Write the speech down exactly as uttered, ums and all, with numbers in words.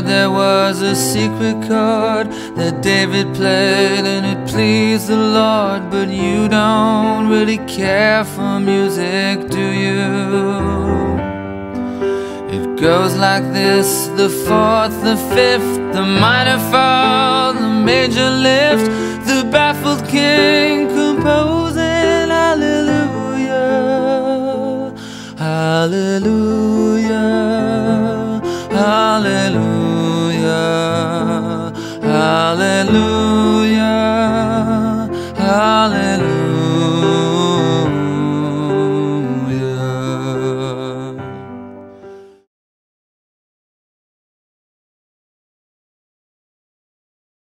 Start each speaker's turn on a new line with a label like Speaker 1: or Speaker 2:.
Speaker 1: heard there was a secret chord that David played and it pleased the Lord. But you don't really care for music, do you? It goes like this: the fourth, the fifth, the minor fall, the major lift, the baffled king composing hallelujah, hallelujah.